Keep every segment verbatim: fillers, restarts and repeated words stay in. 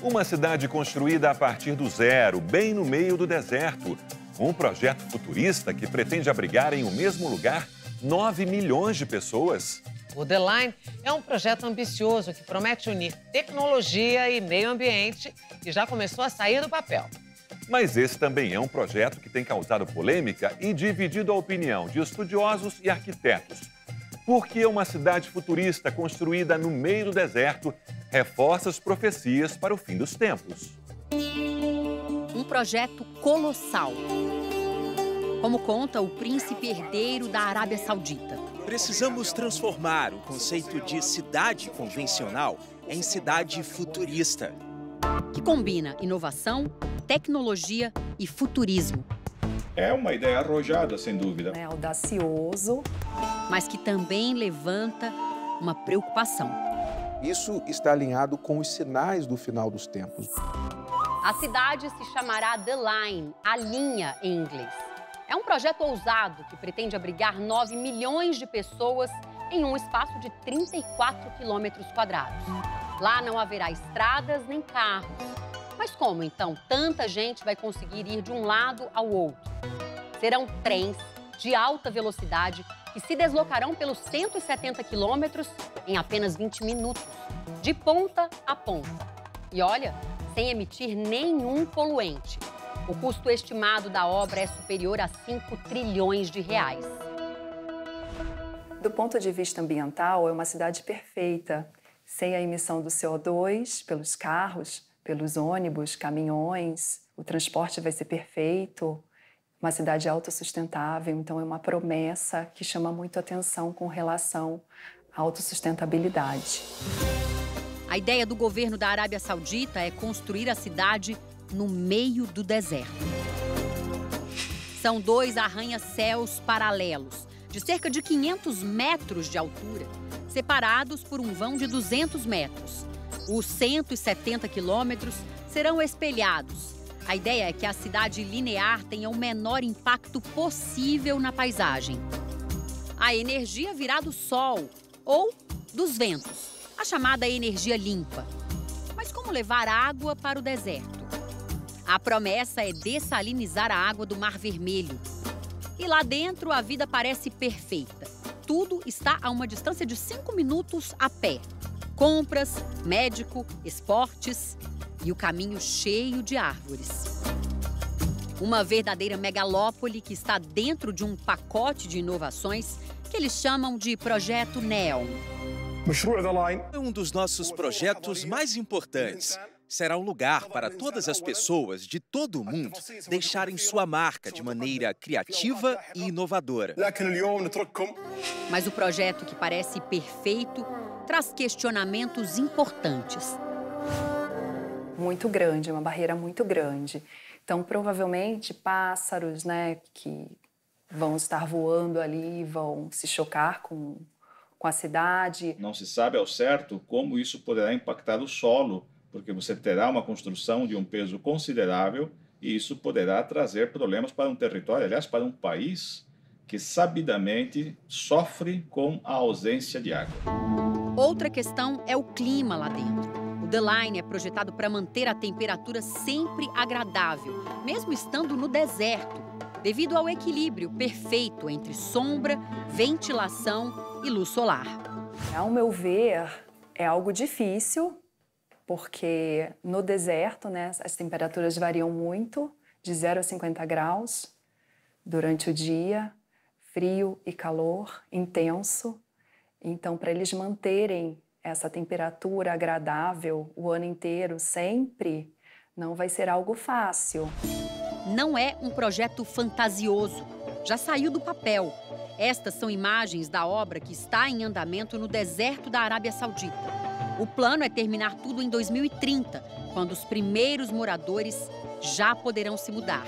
Uma cidade construída a partir do zero, bem no meio do deserto. Um projeto futurista que pretende abrigar em um mesmo lugar nove milhões de pessoas. O The Line é um projeto ambicioso que promete unir tecnologia e meio ambiente e já começou a sair do papel. Mas esse também é um projeto que tem causado polêmica e dividido a opinião de estudiosos e arquitetos. Porque uma cidade futurista construída no meio do deserto reforça as profecias para o fim dos tempos. Um projeto colossal. Como conta o príncipe herdeiro da Arábia Saudita. Precisamos transformar o conceito de cidade convencional em cidade futurista. Que combina inovação, tecnologia e futurismo. É uma ideia arrojada, sem dúvida. É audacioso. Mas que também levanta uma preocupação. Isso está alinhado com os sinais do final dos tempos. A cidade se chamará The Line, a linha em inglês. É um projeto ousado que pretende abrigar nove milhões de pessoas em um espaço de trinta e quatro quilômetros quadrados. Lá não haverá estradas nem carros. Mas como, então, tanta gente vai conseguir ir de um lado ao outro? Serão trens de alta velocidade que se deslocarão pelos cento e setenta quilômetros em apenas vinte minutos, de ponta a ponta. E olha, sem emitir nenhum poluente. O custo estimado da obra é superior a cinco trilhões de reais. Do ponto de vista ambiental, é uma cidade perfeita, sem a emissão do C O dois pelos carros, pelos ônibus, caminhões. O transporte vai ser perfeito. Uma cidade autossustentável, então é uma promessa que chama muito atenção com relação à autossustentabilidade. A ideia do governo da Arábia Saudita é construir a cidade no meio do deserto. São dois arranha-céus paralelos, de cerca de quinhentos metros de altura, separados por um vão de duzentos metros. Os cento e setenta quilômetros serão espelhados. A ideia é que a cidade linear tenha o menor impacto possível na paisagem. A energia virá do sol ou dos ventos, a chamada energia limpa. Mas como levar água para o deserto? A promessa é dessalinizar a água do Mar Vermelho. E lá dentro a vida parece perfeita. Tudo está a uma distância de cinco minutos a pé. Compras, médico, esportes e o caminho cheio de árvores. Uma verdadeira megalópole que está dentro de um pacote de inovações que eles chamam de Projeto Neon. É um dos nossos projetos mais importantes. Será um lugar para todas as pessoas de todo o mundo deixarem sua marca de maneira criativa e inovadora. Mas o projeto, que parece perfeito, traz questionamentos importantes. Muito grande, uma barreira muito grande. Então, provavelmente, pássaros, né, que vão estar voando ali, vão se chocar com, com a cidade. Não se sabe ao certo como isso poderá impactar o solo, porque você terá uma construção de um peso considerável e isso poderá trazer problemas para um território, aliás, para um país que sabidamente sofre com a ausência de água. Outra questão é o clima lá dentro. O The Line é projetado para manter a temperatura sempre agradável, mesmo estando no deserto, devido ao equilíbrio perfeito entre sombra, ventilação e luz solar. Ao meu ver, é algo difícil, porque no deserto, né, as temperaturas variam muito, de zero a cinquenta graus durante o dia, frio e calor intenso. Então, para eles manterem essa temperatura agradável o ano inteiro, sempre, não vai ser algo fácil. Não é um projeto fantasioso, já saiu do papel. Estas são imagens da obra que está em andamento no deserto da Arábia Saudita. O plano é terminar tudo em dois mil e trinta, quando os primeiros moradores já poderão se mudar.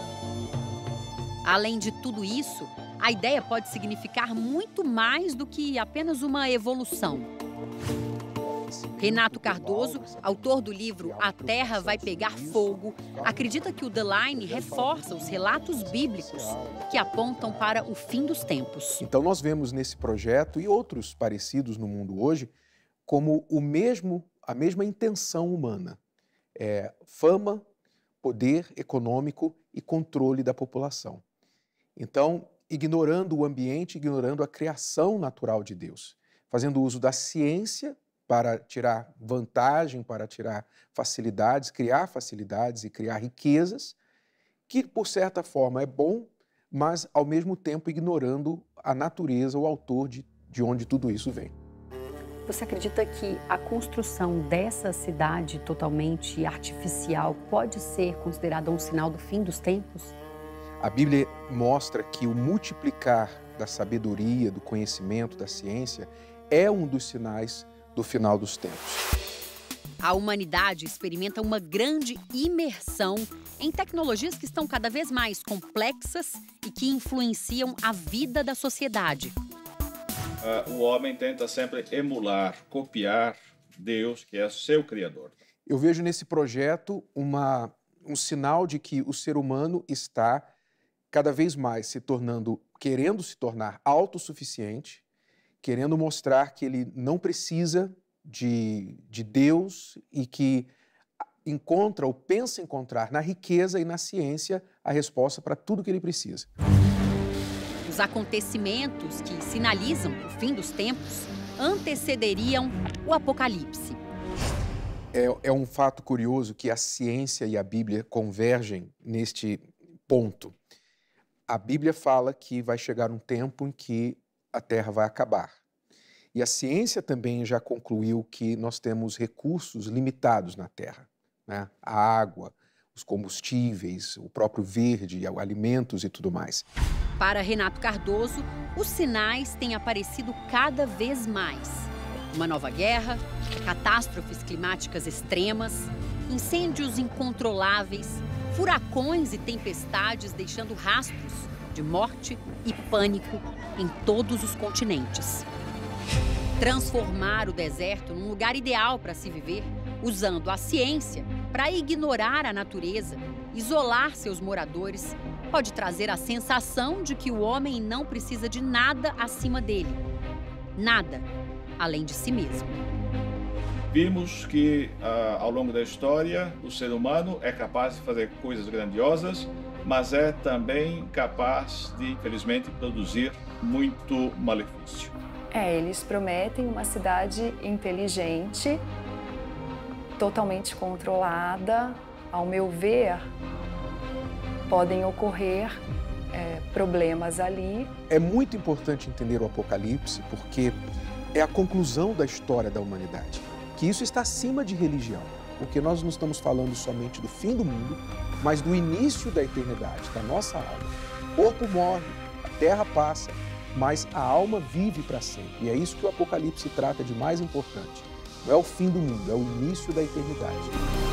Além de tudo isso, a ideia pode significar muito mais do que apenas uma evolução. Renato Cardoso, autor do livro A Terra Vai Pegar Fogo, acredita que o The Line reforça os relatos bíblicos que apontam para o fim dos tempos. Então nós vemos nesse projeto e outros parecidos no mundo hoje como o mesmo, a mesma intenção humana. é, fama, poder econômico e controle da população. Então, ignorando o ambiente, ignorando a criação natural de Deus, fazendo uso da ciência para tirar vantagem, para tirar facilidades, criar facilidades e criar riquezas, que, por certa forma, é bom, mas, ao mesmo tempo, ignorando a natureza, o autor de, de onde tudo isso vem. Você acredita que a construção dessa cidade totalmente artificial pode ser considerada um sinal do fim dos tempos? A Bíblia mostra que o multiplicar da sabedoria, do conhecimento, da ciência, é um dos sinais do final dos tempos. A humanidade experimenta uma grande imersão em tecnologias que estão cada vez mais complexas e que influenciam a vida da sociedade. Uh, o homem tenta sempre emular, copiar Deus, que é seu criador. Eu vejo nesse projeto uma, um sinal de que o ser humano está cada vez mais se tornando, querendo se tornar autossuficiente, querendo mostrar que ele não precisa de, de Deus e que encontra ou pensa encontrar na riqueza e na ciência a resposta para tudo que ele precisa. Os acontecimentos que sinalizam o fim dos tempos antecederiam o Apocalipse. É, é um fato curioso que a ciência e a Bíblia convergem neste ponto. A Bíblia fala que vai chegar um tempo em que a Terra vai acabar. E a ciência também já concluiu que nós temos recursos limitados na Terra, né? A água, os combustíveis, o próprio verde, alimentos e tudo mais. Para Renato Cardoso, os sinais têm aparecido cada vez mais. Uma nova guerra, catástrofes climáticas extremas, incêndios incontroláveis, furacões e tempestades deixando rastros de morte e pânico em todos os continentes. Transformar o deserto num lugar ideal para se viver, usando a ciência para ignorar a natureza, isolar seus moradores, pode trazer a sensação de que o homem não precisa de nada acima dele. Nada além de si mesmo. Vimos que, uh, ao longo da história, o ser humano é capaz de fazer coisas grandiosas, mas é também capaz de, infelizmente, produzir muito malefício. É, eles prometem uma cidade inteligente, totalmente controlada. Ao meu ver, podem ocorrer é, problemas ali. É muito importante entender o Apocalipse porque é a conclusão da história da humanidade. Que isso está acima de religião, porque nós não estamos falando somente do fim do mundo, mas do início da eternidade, da nossa alma. O corpo morre, a terra passa, mas a alma vive para sempre. E é isso que o Apocalipse trata de mais importante. Não é o fim do mundo, é o início da eternidade.